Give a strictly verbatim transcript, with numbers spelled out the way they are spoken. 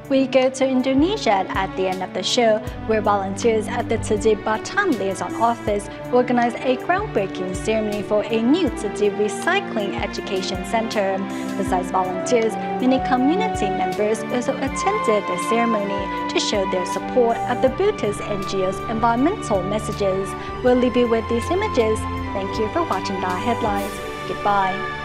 We go to Indonesia at the end of the show, where volunteers at the Tiji Batam Liaison Office organized a groundbreaking ceremony for a new Tiji Recycling Education Center. Besides volunteers, many community members also attended the ceremony to show their support of the Buddhist N G O's environmental messages. We'll leave you with these images. Thank you for watching the headlines. Goodbye.